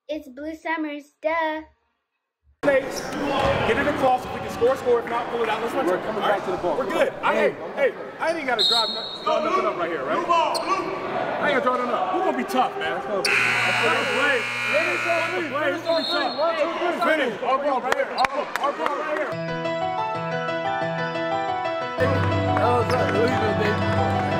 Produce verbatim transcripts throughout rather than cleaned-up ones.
It's Blue Summers, duh. Get it across if we can score, score. If not, pull it out. Let's run. We're coming back to the ball. We're good. I ain't, hey, I ain't got to drive draw nothing up right here, right? I ain't got to draw nothing up. We're going to be tough, man. Let's go. Let's play. Let's play. It's going to be tough. Finish. Our ball right here. Our ball, our ball right here. That was right. What are you doing, baby?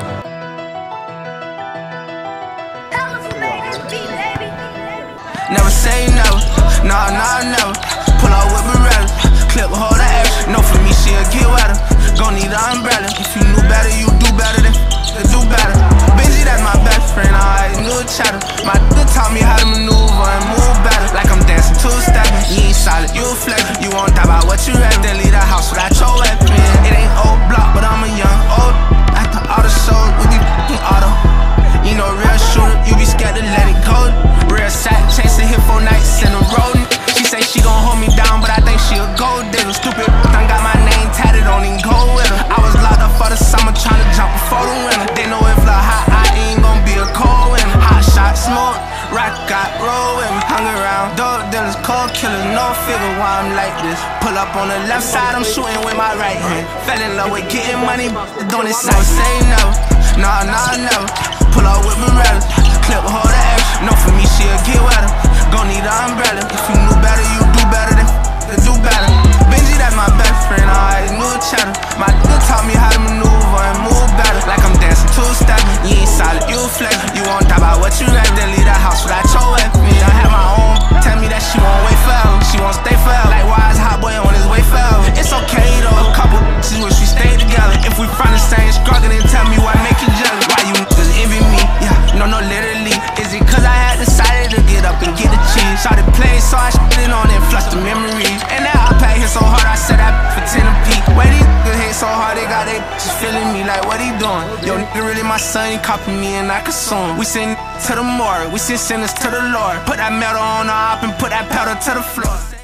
Never say never, nah, nah, never. Pull out with Beretta, clip hold the action. No, for me, she'll get wetter. Gon' need an umbrella. If you knew better, you do better than do better. Benji, that's my best friend, I always knew chatter. My nigga taught me how to maneuver and move better. Like I'm dancing two step. You ain't solid, you a flex. You won't die about what you rap, then leave the house without your weapon. It ain't old block, but I'm a young old. After all the shows, we be f***ing auto. You know, real shooter, you be scared to let it go. Real sack, chasing hit for nights in a road. She say she gon' hold me down, but I think she a gold digger. Stupid, done got my name tatted on and go with her. I was locked up for the summer, tryna jump before the winter. They know if the hot, I ain't gon' be a cold winter. Hot shot, smoke, rock got roll with me. Hung around, dog dealers, cold killers, no figure why I'm like this. Pull up on the left side, I'm shooting with my right hand. Fell in love with getting money, don't it sound say never. Nah, nah, never. Pull out with Beretta, clip hold the action. No, for me, she'll get wetter. Gon' need an umbrella. If you knew better, you do better than do better. Benji, that's my best friend, I always knew chatter. My nigga taught me how to maneuver and move better. Like I'm dancing two step. You ain't solid, you a flex. You won't die about what you rap, then leave the house without your weapon. I have my own, tell me that she won't wait forever. She won't stay forever. Like why is hot boy on his way forever? It's okay though, a couple bitches wish we stayed together. If we from the same struggle, then tell me why make you jealous. Why you niggas envy me? Yeah, no, no, literally. Is it cause I had decided to get up and get the cheese? Shot it play, so I shit it on and flushed the memories. And that iPad hit so hard, I said that for ten a peak. Where these niggas hit so hard, they got they bitches feeling me like what he doing? Yo, nigga really my son, he copy me and I consume. We send to the morgue, we send sinners to the Lord. Put that metal on the op and put that powder to the floor.